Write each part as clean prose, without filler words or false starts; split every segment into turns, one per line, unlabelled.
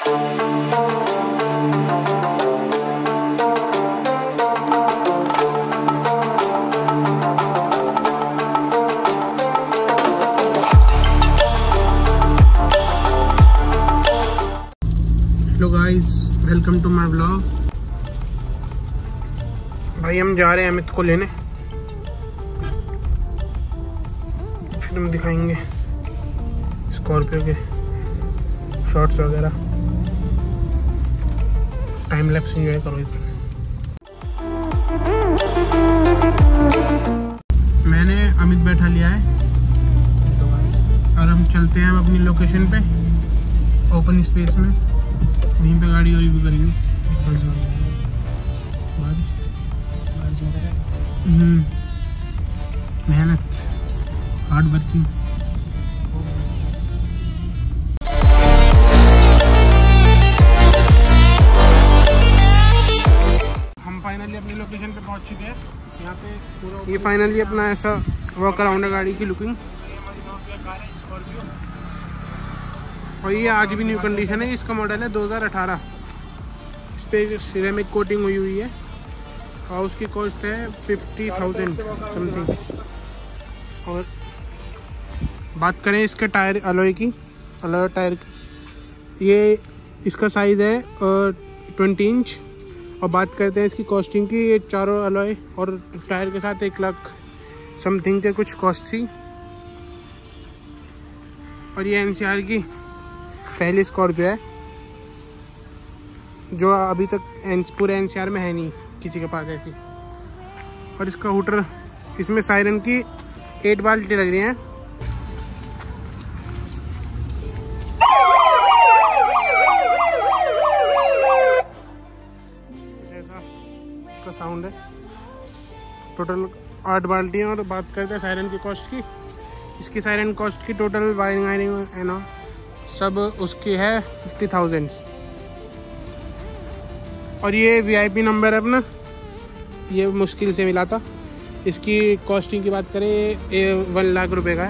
Hello guys, welcome to my blog. भाई हम जा रहे हैं अमित को लेने, फिर हम दिखाएंगे स्कॉर्पियो के शॉट्स वगैरह। टाइम लैप्स एंजॉय करो इधर। मैंने अमित बैठा लिया है और हम चलते हैं अपनी लोकेशन पे, ओपन स्पेस में। वहीं पे गाड़ी और रिव्यू करेंगे। मेहनत, हार्ड वर्किंग। हम फाइनली अपनी लोकेशन पे पहुंच चुके हैं। यहाँ पे पूरा ये फाइनली अपना ऐसा वॉक अराउंड है गाड़ी की लुकिंग। और ये आज भी न्यू कंडीशन है। इसका मॉडल है 2018। इस पर सिरेमिक कोटिंग हुई है और उसकी कॉस्ट है 50,000 समथिंग। और बात करें इसके टायर अलॉय की, अलॉय टायर, ये इसका साइज़ है 20 इंच। और बात करते हैं इसकी कॉस्टिंग की, ये चारों अलॉय और टायर के साथ 1 लाख समथिंग के कुछ कॉस्ट थी। और ये NCR की पहली स्कॉर्पियो है जो अभी तक पूरे NCR में है नहीं किसी के पास ऐसी। और इसका हूटर, इसमें सायरन की 8 बाल्टी लग रही हैं। ऐसा इसका साउंड है। टोटल 8 बाल्टी हैं। और बात करते हैं सायरन की कॉस्ट की। इसकी सायरन कॉस्ट की टोटल वायरिंग है ना, सब उसकी है 50,000। और ये VIP नंबर है अपना, ये मुश्किल से मिला था। इसकी कॉस्टिंग की बात करें, ये 1 लाख रुपए का है।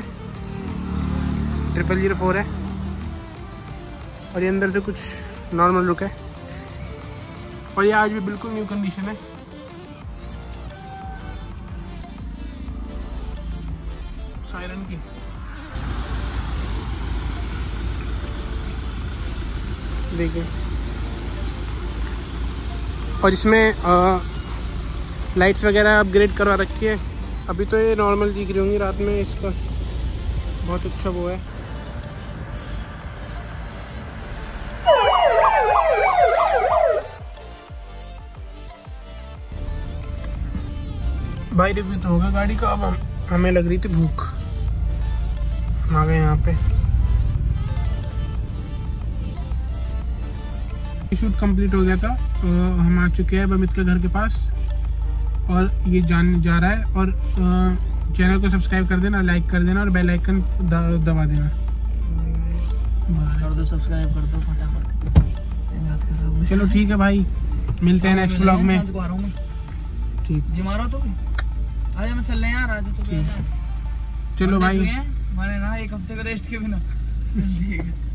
0004 है। और ये अंदर से कुछ नॉर्मल लुक है। और ये आज भी बिल्कुल न्यू कंडीशन है। सायरन की देखिए। और इसमें लाइट्स वगैरह अपग्रेड करवा रखी है। अभी तो ये नॉर्मल दिख रही होंगी, रात में इसका बहुत अच्छा वो है। भाई रिव्यू तो होगा गाड़ी का। अब हमें लग रही थी भूख, आ गए यहाँ पे। शूट कंप्लीट हो गया था। हम आ चुके हैं अमित के घर के पास और ये जाने जा रहा है। और चैनल को सब्सक्राइब कर देना, लाइक कर देना और बेल आइकन दबा देना।
कर दो, सब्सक्राइब कर दो फटाफट।
चलो ठीक है भाई, मिलते हैं नेक्स्ट ब्लॉग में। ठीक
जी, मारो तो आज हम चल रहे हैं यार। आज तो
चलो भाई,
मैंने ना 1 हफ्ते का रेस्ट के बिना। ठीक है।